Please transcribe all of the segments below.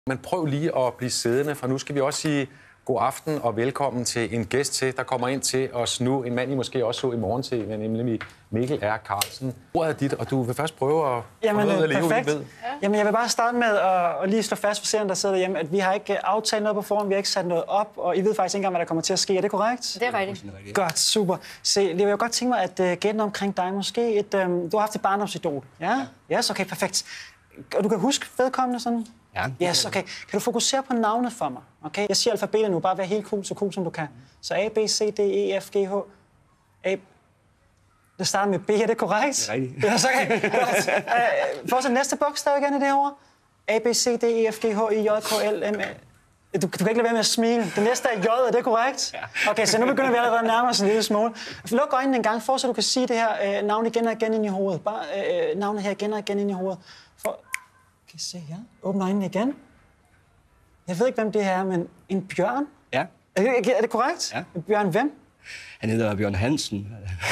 Men prøv lige at blive siddende, for nu skal vi også sige god aften og velkommen til en gæst til, der kommer ind til os nu. En mand, I måske også så i morgen-tv, nemlig Mikkel R. Carlsen. Ordet er dit, og du vil først prøve at leve, perfekt. ved. Jamen, jeg vil bare starte med at lige slå fast for seeren, der sidder derhjemme, at vi har ikke aftalt noget på forhånd, vi har ikke sat noget op, og I ved faktisk ikke engang, hvad der kommer til at ske. Er det korrekt? Det er rigtigt. Godt, super. Se, jeg vil jo godt tænke mig at gætte noget omkring dig. Måske du har haft et barndomsidol. Ja? Yes, okay, perfekt. Og du kan huske vedkommende sådan? Ja. Yes, okay. Kan du fokusere på navnet for mig? Okay? Jeg siger alfabetet nu, bare vær helt cool, så cool som du kan. Så A, B, C, D, E, F, G, H. A. Det starter med B, er det korrekt? Det er rigtigt. Ja, så okay. Fortsæt næste bogstav igen i det her ord. A, B, C, D, E, F, G, H, I, J, K, L, M, A. Du kan ikke lade være med at smile. Det næste er J, er det korrekt? Ja. Okay, så nu begynder vi allerede at nærme os en lille smule. Luk øjnene en gang, for så du kan sige det her navn igen og igen ind i hovedet. Bare navnet her igen og igen ind i hovedet. Kan I se her? Åbn øjnene igen. Jeg ved ikke, hvem det her er, men en bjørn? Ja. Er det korrekt? Ja. En bjørn hvem? Han hedder Bjørn Hansen.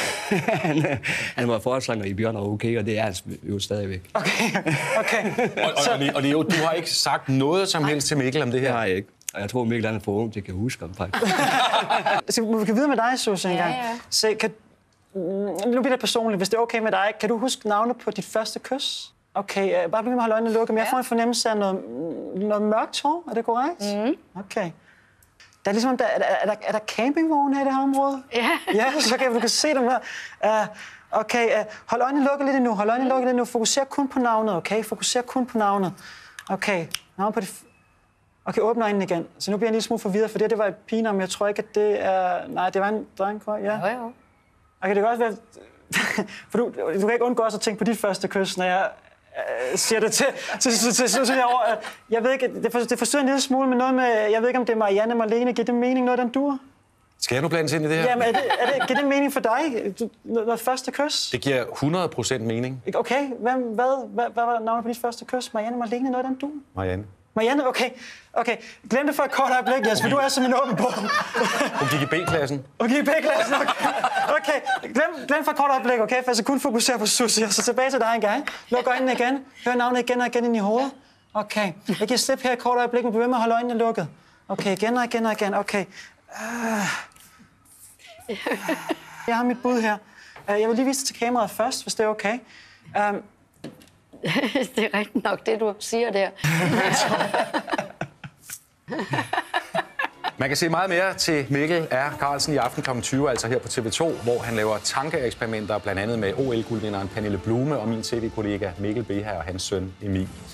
han var forsanger i Bjørn og Okay, og det er han jo stadigvæk. Okay. Og Leo, du har ikke sagt noget som helst til Mikkel om det her? Det har jeg ikke. Og jeg tror, Mikkel er for ung til at kan huske ham, faktisk. Så vi kan vide med dig, Susse, en gang. Ja. Se, nu bliver det personligt. Hvis det er okay med dig, kan du huske navnet på dit første kys? Okay, bare bliv med at holde øjnene lukket, men jeg får en fornemmelse af noget mørkt hår. Er det korrekt? Okay. Der er ligesom, er der campingvogne her i det her område? Ja. Ja, så okay, du kan se dem her. Okay, hold øjnene lukket lidt nu. Fokuser kun på navnet, okay? Fokuser kun på navnet. Okay, navnet på det... Okay, åbn øjnene igen. Så nu bliver jeg en lille smule forvirret, for det var et pigenavn, jeg tror ikke, at det er... Nej, det var en dreng, ja. Jo. Okay, det kan også være... For du kan ikke undgå også at tænke på dit første kys, når jeg siger det til jeg ved ikke, det forstyrrer en lille smule, men noget med... Jeg ved ikke, om det er Marianne Marlene. Giver det mening, noget, den duer? Skal jeg nu blandes ind i det her? Jamen, giver det mening for dig? Noget første kys? Det giver 100% mening. Okay, hvad var navnet på dit første kys? Marianne Marlene, noget, den duer? Marianne, okay. Glem det for et kort øjeblik, Jes, for du er som en åben bog. Hun gik i B-klassen. Okay. Glem for et kort øjeblik, okay? For jeg skal kun fokusere på Susie, og så tilbage til dig en gang. Luk øjnene igen. Hør navnet igen og igen ind i hovedet. Okay. Jeg giver slip her et kort øjeblik, men bliv ved med at holde øjnene lukket. Okay, igen og igen. Okay. Jeg har mit bud her. Jeg vil lige vise det til kameraet først, hvis det er okay. Det er rigtigt nok, det du siger der. Man kan se meget mere til Mikkel R. Carlsen i aften kl. 20, altså her på TV2, hvor han laver tankeeksperimenter, blandt andet med OL-guldvinderen Pernille Blume og min tv-kollega Mikkel Beha og hans søn Emil.